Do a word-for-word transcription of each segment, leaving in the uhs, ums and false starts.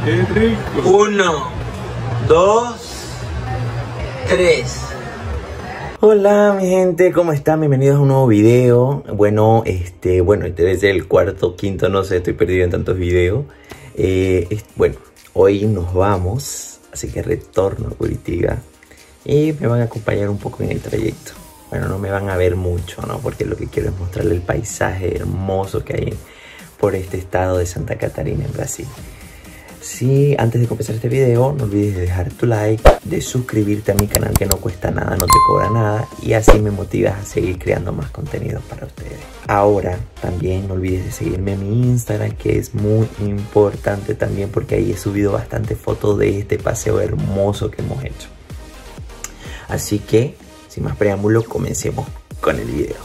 ¡Qué rico! Uno, dos, tres. Hola mi gente, ¿cómo están? Bienvenidos a un nuevo video. Bueno, este, bueno, este debe ser el cuarto, quinto, no sé, estoy perdido en tantos videos. Eh, es, bueno, hoy nos vamos, así que retorno a Curitiba y me van a acompañar un poco en el trayecto. Bueno, no me van a ver mucho, ¿no? Porque lo que quiero es mostrarle el paisaje hermoso que hay por este estado de Santa Catarina en Brasil. Sí, antes de comenzar este video, no olvides de dejar tu like, de suscribirte a mi canal que no cuesta nada, no te cobra nada y así me motivas a seguir creando más contenido para ustedes. Ahora, también no olvides de seguirme en mi Instagram, que es muy importante también porque ahí he subido bastante fotos de este paseo hermoso que hemos hecho. Así que, sin más preámbulo, comencemos con el video.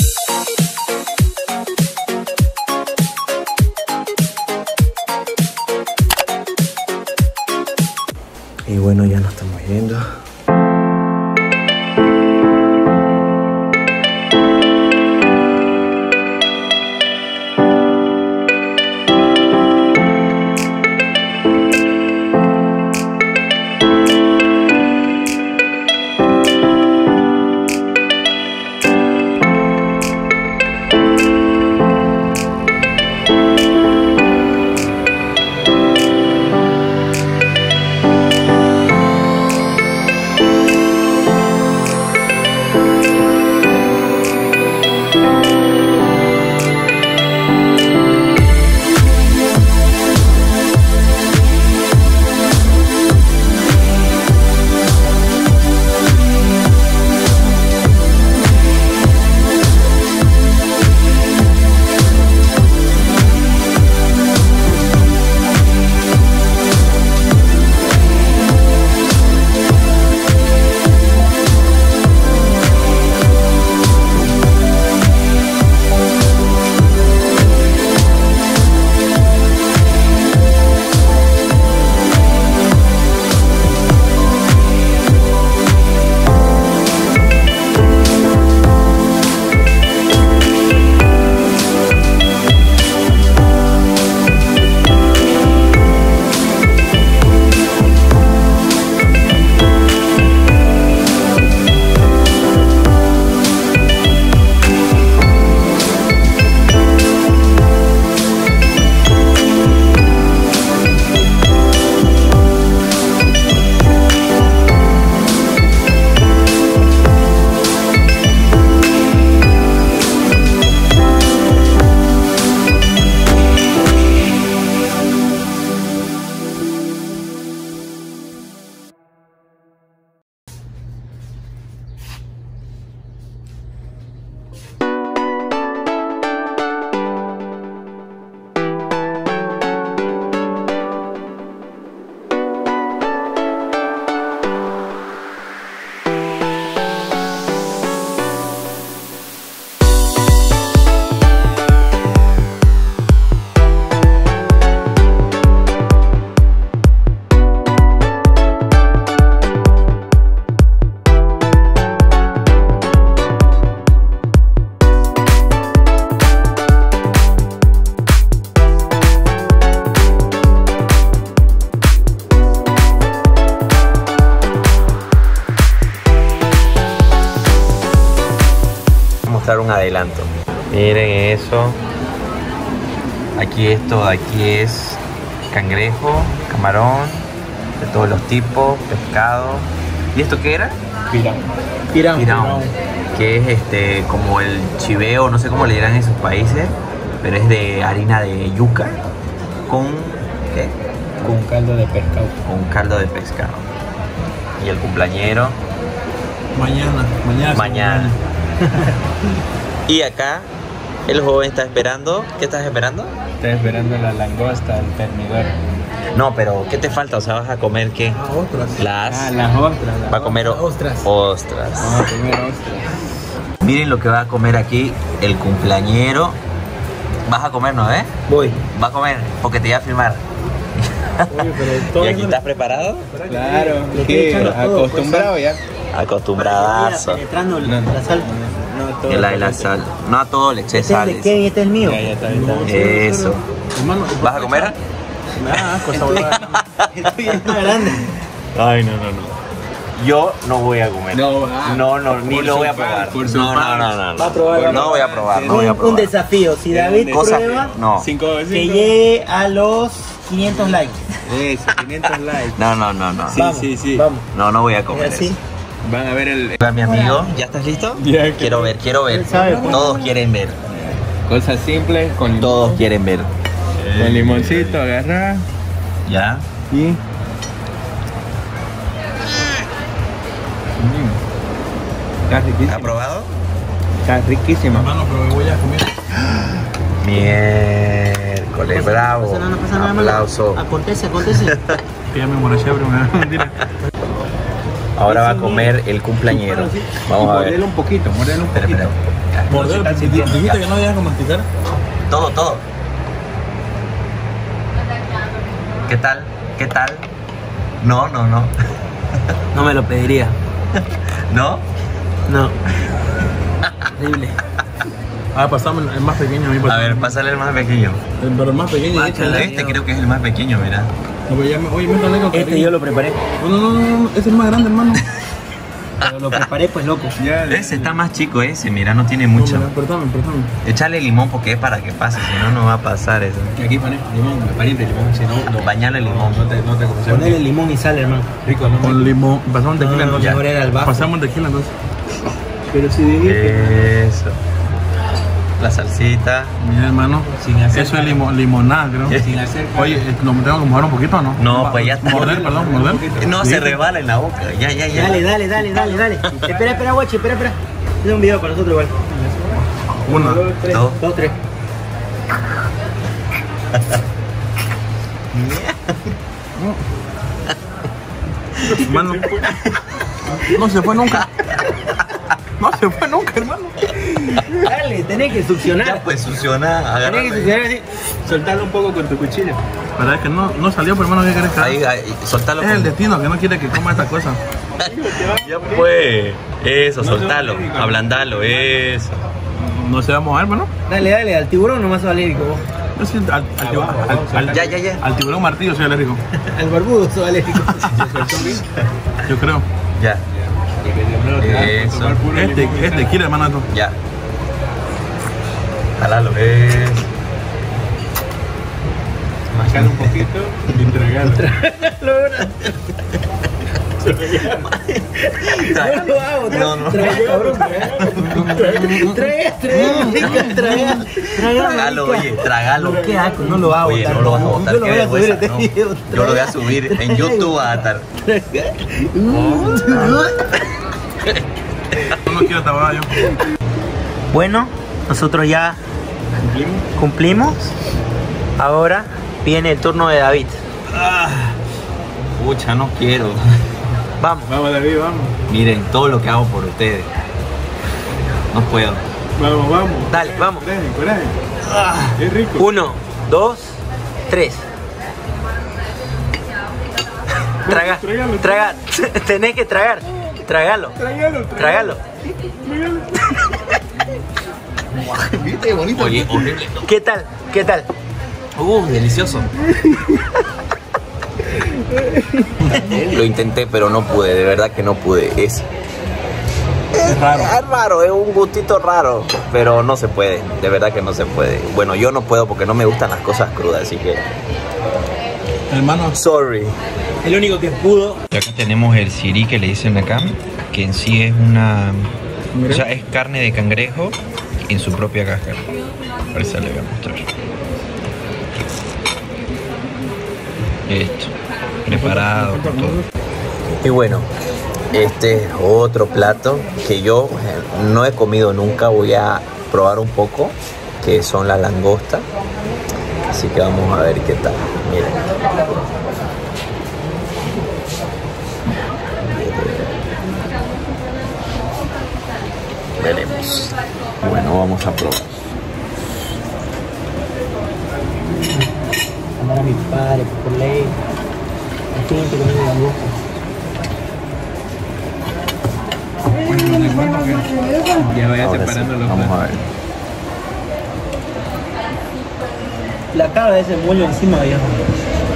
Y bueno, ya nos estamos yendo. Un adelanto. Miren eso. Aquí esto, aquí es cangrejo, camarón, de todos los tipos, pescado. ¿Y esto qué era? Pirão. Pirão. Pirão. Que es este como el chiveo, no sé cómo le dirán en esos países, pero es de harina de yuca con ¿qué? Con caldo de pescado. Con caldo de pescado. Y el cumpleañero. Mañana. Mañana. Mañana. Y acá el joven está esperando. ¿Qué estás esperando? Estoy esperando la langosta, el termidor. No, pero ¿qué te falta? O sea, ¿vas a comer qué? Ah, ostras. Las... Ah, las ostras. Las va a comer ostras. Ostras. Vamos a comer ostras. Miren lo que va a comer aquí el cumpleañero. Vas a comer, ¿no? ¿Eh? Voy. Va a comer porque te iba a filmar. Oye, pero todo ¿Y aquí estás preparado? Claro, sí, acostumbrado ya. Acostumbradazo. Penetrando la sal. No, todo El de la sal. No a todo le eché ¿Este es sal. de Kevin? ¿Este es el mío? Ya, ya está bien. Eso. Hermano, ¿Vas a comer? Nada, cosa buena. El tuyo es más grande. Ay, no, no, no. Yo no voy a comer. No, ah, no, no, ni por lo su voy a par, probar. por su No, no, par. no, no, no. Va a probar, va a No voy a probar, no voy a Un, probar. un desafío. Si David Cosa prueba, que- no. Cinco, que cinco. llegue a los quinientos likes. Eso, quinientos likes. No, no, no, no. Sí, vamos, sí, sí. Vamos. No, no voy a comer ¿Es así? eso. Van a ver el. Hola, mi amigo. ¿Ya estás listo? Ya, que- Quiero ver, quiero ver. Él sabe, pues. Todos quieren ver. Cosas simples con limón. Todos quieren ver. Con limoncito, agarrar. ¿Ya? Y. Mm. Está riquísimo. ¿Ha probado? Está riquísimo. Hermano, pero me voy a comer. Miércoles, bravo. No pasa nada, no pasa nada, hermano. Aplauso. Acontece, acontece. Que ya me emborraché, pero me mentira. Ahora va a comer el cumpleañero. Vamos a ver. Mordelo un poquito, mordelo un Espera, poquito. espera. Morder, está dijiste sintiendo. dijiste que no debías masticar. Todo, todo. ¿Qué tal? ¿Qué tal? No, no, no. No me lo pediría. ¿No? No. Horrible. Ah, pasame el más pequeño a mí. A ver, pásale el más pequeño. El, pero el más pequeño. Ah, échale. Este creo que es el más pequeño, mira. No, pero ya me- Oye, métale con Este cariño. yo lo preparé. No, no, no, no, no, ese es el más grande, hermano. Pero lo preparé, pues loco. Ya, Ese está más chico ese, mira, no tiene No, mucho. mira, apretame, apretame. Échale limón porque es para que pase, si no, no va a pasar eso. Y aquí pones limón, pariente limón, si no, no. Bañale limón. No te, no te conocemos. Ponele limón y sal, hermano. Rico, ¿no? Con limón. Pasamos No, tequila no, entonces. mejor era el bajo. Pasamos tequila entonces. Pero si dijiste. Eso. La salsita. Mira, hermano. Sin hacer Eso es limo- limonada, creo. Sin hacer. Oye, eh, ¿lo tengo que mojar un poquito o no? No, pues ya está. Morder, perdón, morder. No, Sí. se rebala en la boca. Ya, ya, ya. Dale, dale, dale, dale, dale. Espera, espera, guachi, espera, espera. Es un video para nosotros igual. Una. Tres, Dos. dos, tres. Hermano. No se fue nunca. No se fue nunca, hermano. Dale, tenés que succionar. Ya pues succiona, Tenés que agárrale. succionar así. Soltarlo un poco con tu cuchillo. Verdad es que no, no salió, pero hermano, ¿qué querés que haga? Ahí, ahí, soltalo. Es el con- destino que no quiere que coma esta cosa. Ya pues. Eso, No, soltalo. no, no, no. Ablandalo, eso. No se va a mover, hermano. Dale, dale, al tiburón nomás soy alérgico vos. Yo sí, al, al, tiburón- vamos, al- vamos, al- Ya, ya, ya. al tiburón martillo soy alérgico. Al barbudo soy alérgico. Yo creo. Ya, Eso. Este, este quiere, hermano, esto. ya. Jalalo, eso. Mascar un poquito y entregarlo. No lo hago, No, no. trae, cabrón. Trae, trae, trae, Trágalo, oye, trágalo. Qué asco, no lo hago. Oye, no lo vas a botar, Yo lo qué voy a subir vergüenza, este no. video. Yo lo voy a subir en YouTube a atar. No quiero tabar yo. Bueno, nosotros ya cumplimos. Ahora viene el turno de David. Pucha, no quiero. Vamos. Vamos, David, vamos. Miren, todo lo que hago por ustedes. No puedo. Vamos, vamos. Dale, vamos. Coraje, coraje. Es rico. Uno, dos, tres. Traga, Trágalo, traga, tenés que tragar. Tragalo, Trágalo, tragalo. ¿Viste? Bonito. Oye, horrible. ¿Qué tal? ¿Qué tal? Uh, delicioso. Lo intenté, pero no pude, de verdad que no pude. Es, Es raro. es raro, es un gustito raro, pero no se puede, de verdad que no se puede. Bueno, yo no puedo porque no me gustan las cosas crudas, así que Hermano, sorry. El único que pudo. Y acá tenemos el sirí que le dicen acá, que en sí es una, o sea, es carne de cangrejo en su propia cáscara. Ahorita le voy a mostrar. Esto, preparado, con todo. Y bueno, este es otro plato que yo eh, no he comido nunca, voy a probar un poco, que son las langostas. Así que vamos a ver qué tal. Miren. Veremos. Bueno, vamos a probar. Andar a mi padre por ley. Aquí gente comiendo langosta. Ya vaya Ahora sí, separando los vamos a platos. ver. La cara de ese mollo encima, viejo.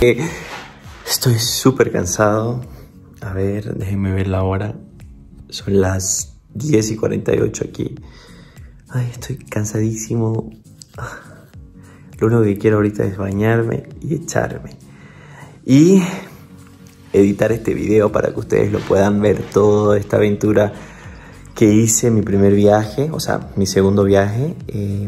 Estoy súper cansado. A ver, déjenme ver la hora. Son las diez y cuarenta y ocho aquí. Ay, estoy cansadísimo. Lo único que quiero ahorita es bañarme y echarme. Y editar este video para que ustedes lo puedan ver, toda esta aventura que hice, mi primer viaje, o sea, mi segundo viaje. Eh,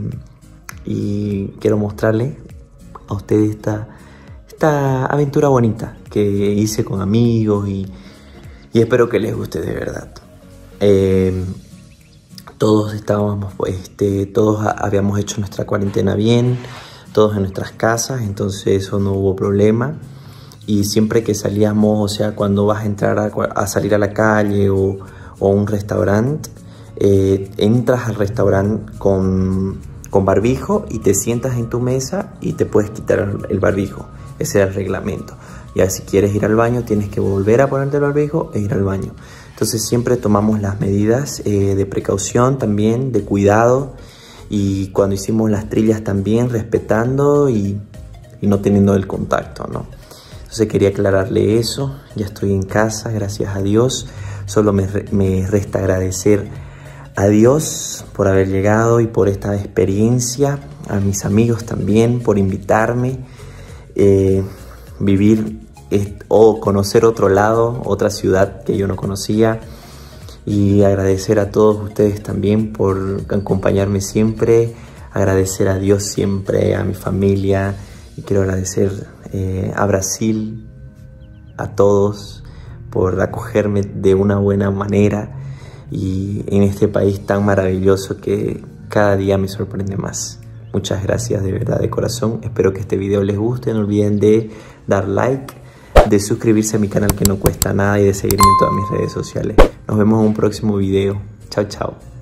y quiero mostrarles a ustedes esta, esta aventura bonita que hice con amigos y, y espero que les guste de verdad. Eh, todos estábamos, este, todos habíamos hecho nuestra cuarentena bien, todos en nuestras casas, entonces eso no hubo problema. Y siempre que salíamos, o sea, cuando vas a entrar a, a salir a la calle o, o a un restaurante, eh, entras al restaurante con, con barbijo y te sientas en tu mesa y te puedes quitar el barbijo. Ese es el reglamento. Ya si quieres ir al baño, tienes que volver a ponerte el barbijo e ir al baño. Entonces siempre tomamos las medidas eh, de precaución también, de cuidado. Y cuando hicimos las trillas también, respetando y, y no teniendo el contacto, ¿no? Entonces quería aclararle eso. Ya estoy en casa, gracias a Dios. Solo me, me resta agradecer a Dios por haber llegado y por esta experiencia. A mis amigos también por invitarme. Eh, vivir eh, o conocer otro lado, otra ciudad que yo no conocía. Y agradecer a todos ustedes también por acompañarme siempre. Agradecer a Dios siempre, a mi familia. Y quiero agradecer eh, a Brasil, a todos, por acogerme de una buena manera. Y en este país tan maravilloso que cada día me sorprende más. Muchas gracias de verdad, de corazón. Espero que este video les guste. No olviden de dar like, de suscribirse a mi canal que no cuesta nada y de seguirme en todas mis redes sociales. Nos vemos en un próximo video. Chao, chao.